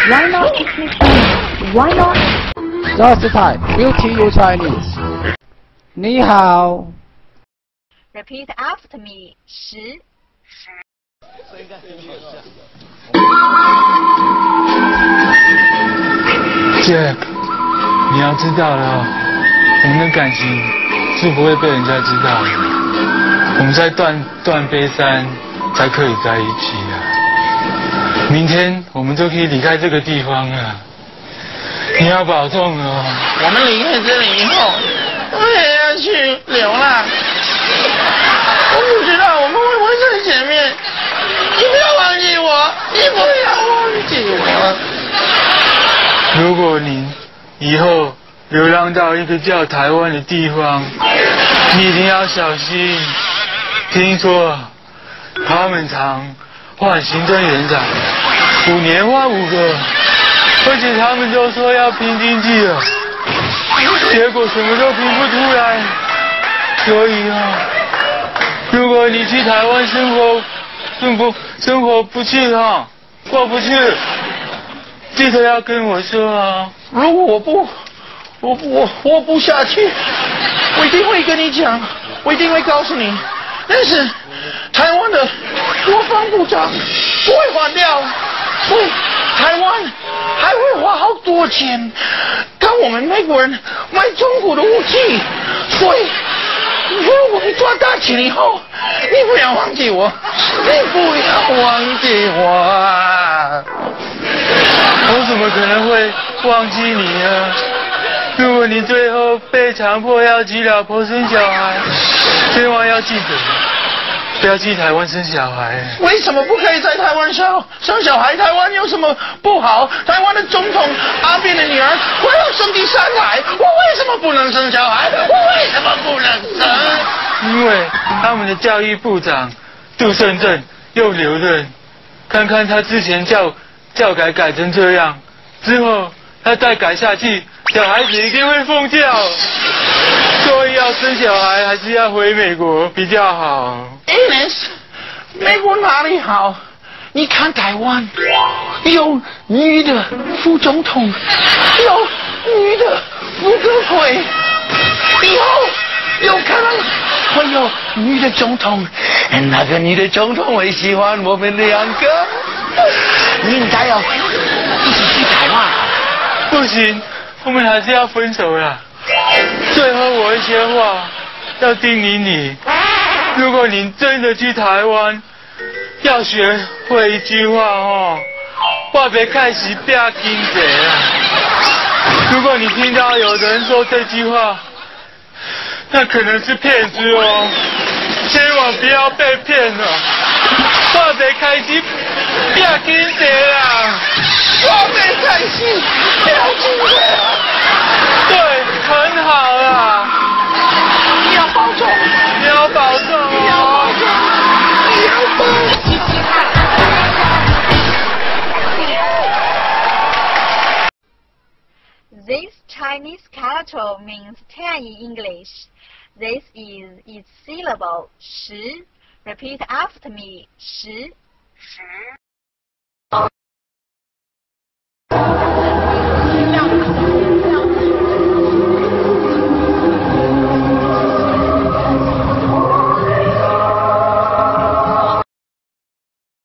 Why not speak Chinese? Why not? Just type Beauty You Chinese. 你好。 Repeat after me. 10。 Jack， 你要知道了哦，我们的感情是不会被人家知道的。我们在断背山才可以在一起啊。明天我们就可以离开这个地方了。你要保重哦。 我们离开这里以后，我也要去流浪。我不知道我们会不会在前面。你不要忘记我，你不要忘记我。 如果你以后流浪到一个叫台湾的地方，你一定要小心。听说他们常换行政园长，5年换5个，而且他们都说要拼经济了，结果什么都拼不出来。所以啊，如果你去台湾生活不去哈，过不去，记得要跟我说啊。 如果我不下去，我一定会跟你讲，我一定会告诉你。但是台湾的国防部长不会换掉，台湾还会花好多钱跟我们美国人买中国的武器，所以如果你赚大钱以后，你不要忘记我，你不要忘记我啊！ 我怎么可能会忘记你呢？如果你最后被强迫要娶老婆生小孩，千万要记得，不要去台湾生小孩。 为什么不可以在台湾生小孩？台湾有什么不好？台湾的总统阿扁的女儿快要生第3胎，我为什么不能生小孩？我为什么不能生？ 因为他们的教育部长杜胜正又留任，看看他之前教改成这样，之后他再改下去，小孩子一定会疯掉。所以要生小孩还是要回美国比较好。 Ines， 美国哪里好？你看台湾有女的副总统，有女的副阁揆，以后有可能会有女的总统，那个女的总统会喜欢我们2个。你应该要一起去台湾。 不行，我们还是要分手啦。最后我一些话要叮咛你，如果你真的去台湾，要学会一句话哦，我别开始变经济啊。如果你听到有人说这句话，那可能是骗子哦，千万不要被骗了。我别开始变经济啦， 我别开始变经济啦。 对，很好啦。 你要保重， 你要保重哦。 你要保重，你要保重。 This Chinese character means 10 in English. This is its syllable 10. Repeat after me. 10.